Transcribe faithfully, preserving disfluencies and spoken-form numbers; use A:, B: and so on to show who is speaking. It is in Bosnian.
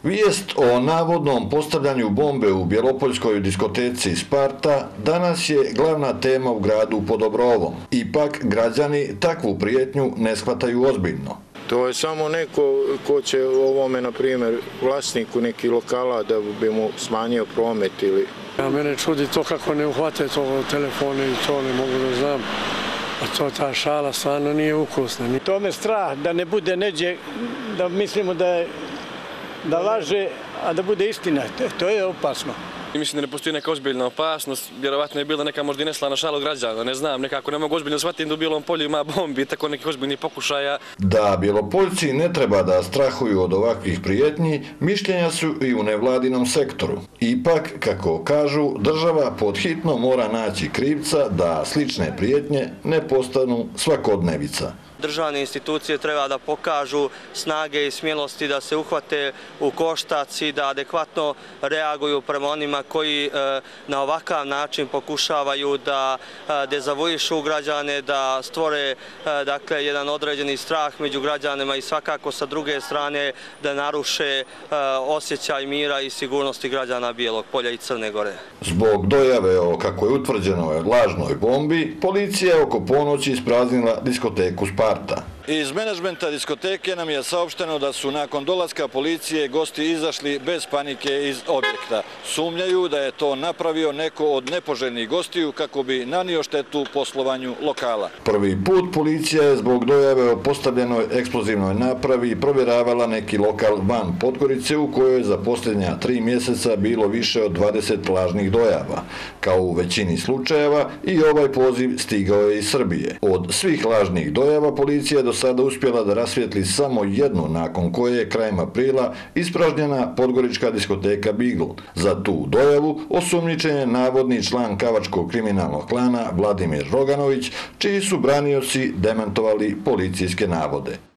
A: Vijest o navodnom postavljanju bombe u bjelopoljskoj diskoteci Sparta danas je glavna tema u gradu pod Obrovom. Ipak građani takvu prijetnju ne shvataju ozbiljno.
B: To je samo neko ko će ovome, na primjer, vlasniku neki lokala da bi mu smanjio promet ili...
C: Ja, mene čudi to kako ne uhvate to telefone i to ne mogu da znam. A to ta šala stvarno nije ukusna.
D: To me strah da ne bude neđe, da mislimo da je da laže, a da bude istina. To je opasno.
E: Mislim da ne postoji neka ozbiljna opasnost, vjerovatno je bila neka možda i neslana šala građana, ne znam, nekako ne mogu ozbiljno shvatiti da u Bijelom Polju ima bombi, tako nekih ozbiljnih pokušaja.
A: Da Bjelopoljci ne treba da strahuju od ovakvih prijetnji, mišljenja su i u nevladinom sektoru. Ipak, kako kažu, država podhitno mora naći krivca da slične prijetnje ne postanu svakodnevica.
F: Državne institucije treba da pokažu snage i smjelosti da se uhvate u koštac i da adekvatno reaguju prema onima koji na ovakav način pokušavaju da dezavuišu građane, da stvore dakle, jedan određeni strah među građanima i svakako sa druge strane da naruše osjećaj mira i sigurnosti građana Bijelog Polja i Crne Gore.
A: Zbog dojave o, kako je utvrđeno, lažnoj bombi, policija je oko ponoći ispraznila diskoteku Sparta. Iz menadžmenta diskoteke nam je saopšteno da su nakon dolaska policije gosti izašli bez panike iz objekta. Sumnjaju da je to napravio neko od nepoželjnih gostiju kako bi nanio štetu poslovanju lokala. Prvi put policija je zbog dojave o postavljenoj eksplozivnoj napravi provjeravala neki lokal van Podgorice u kojoj je za posljednja tri mjeseca bilo više od dvadeset lažnih dojava. Kao u većini slučajeva i ovaj poziv stigao je iz Srbije. Od svih lažnih dojava policija je do sada uspjela da rasvijetli samo jednu, nakon koje je krajem aprila ispražnjena podgorička diskoteka Beagle. Za tu dojavu osumnjičen je navodni član kavačkog kriminalnog klana Vladimir Roganović, čiji su branioci demantovali policijske navode.